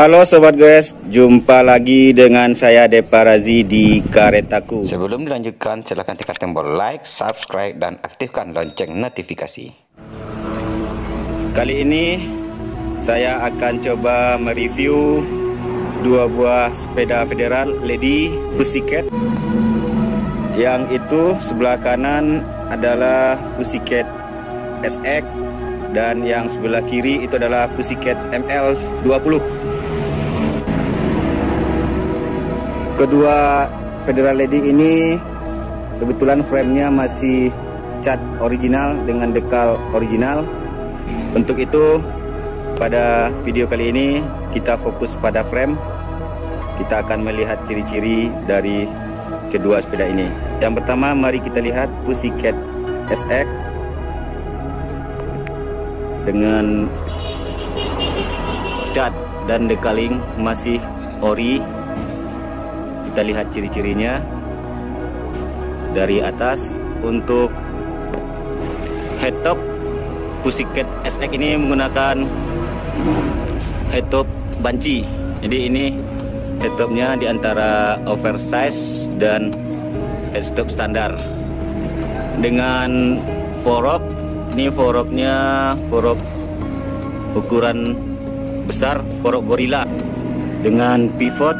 Halo sobat guys, jumpa lagi dengan saya Depa Razi di Karetaku. Sebelum dilanjutkan, silahkan tekan tombol like, subscribe, dan aktifkan lonceng notifikasi. Kali ini saya akan coba mereview dua buah sepeda federal Lady Pussycat. Yang itu sebelah kanan adalah Pussycat SX dan yang sebelah kiri itu adalah Pussycat ML20. Kedua Federal Lady ini kebetulan framenya masih cat original dengan dekal original. Untuk itu pada video kali ini kita fokus pada frame. Kita akan melihat ciri-ciri dari kedua sepeda ini. Yang pertama mari kita lihat Pussycat SX dengan cat dan dekaling masih ori. Kita lihat ciri-cirinya dari atas. Untuk headtop Pussycat SX ini menggunakan headtop banci. Jadi ini headtopnya di antara oversize dan headstop standar. Dengan fork, ini forknya fork ukuran besar, fork gorilla dengan pivot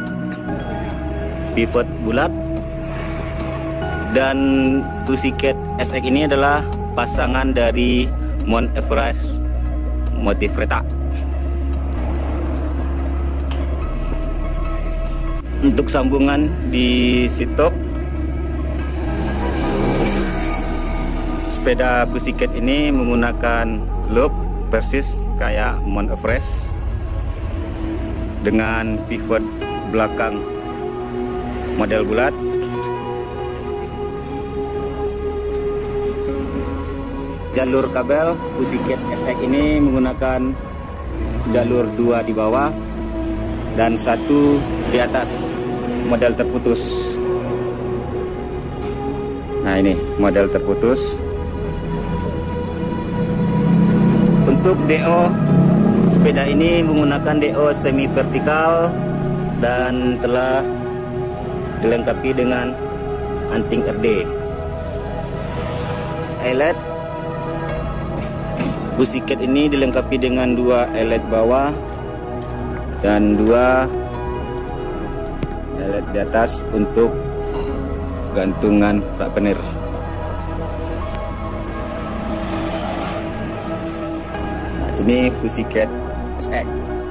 bulat. Dan Pussycat SX ini adalah pasangan dari Mount Everest motif kereta. Untuk sambungan di seatop, sepeda Pussycat ini menggunakan loop persis kayak Mount Everest dengan pivot belakang model bulat. Jalur kabel Pussycat SX ini menggunakan jalur 2 di bawah dan 1 di atas, model terputus. Nah, ini model terputus. Untuk DO, sepeda ini menggunakan DO semi vertikal dan telah dilengkapi dengan anting RD. Elet Pussycat ini dilengkapi dengan 2 elet bawah dan 2 elet di atas untuk gantungan rak penir. Nah, ini Pussycat SX.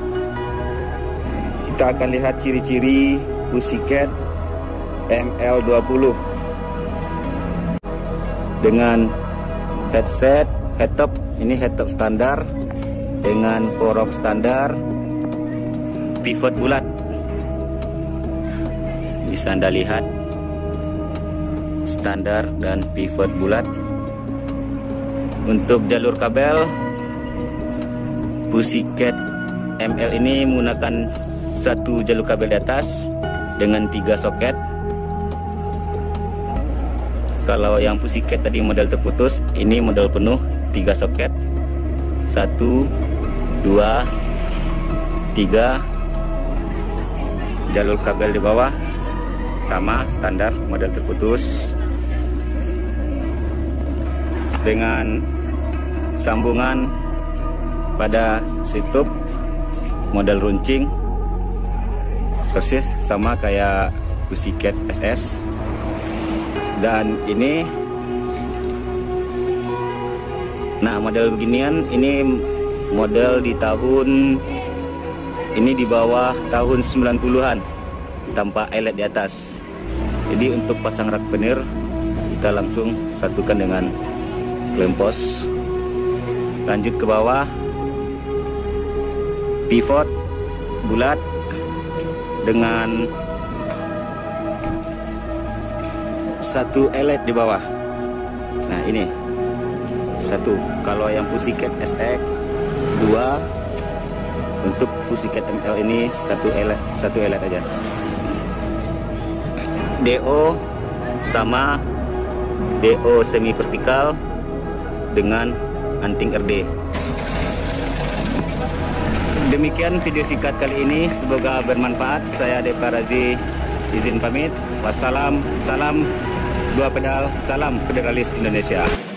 Kita akan lihat ciri-ciri Pussycat ML20 dengan headtop. Ini headtop standar dengan fork standar, pivot bulat. Bisa Anda lihat standar dan pivot bulat. Untuk jalur kabel Pussycat ML ini menggunakan 1 jalur kabel di atas dengan 3 soket. Kalau yang Pussycat tadi model terputus, ini model penuh 3 soket, 1, 2, 3. Jalur kabel di bawah sama standar model terputus dengan sambungan pada seatop model runcing persis sama kayak Pussycat SS. Dan ini, nah model beginian ini model di tahun ini, di bawah tahun 90-an tanpa elet di atas. Jadi untuk pasang rak penir kita langsung satukan dengan klempos. Lanjut ke bawah, pivot bulat dengan 1 elet di bawah. Nah, ini 1. Kalau yang Pussycat SX 2, untuk Pussycat ML ini 1 elet aja. DO sama DO semi vertikal dengan anting RD. Demikian video singkat kali ini, semoga bermanfaat. Saya Depa Razi izin pamit. Wassalam, salam dua pedal, salam federalis Indonesia.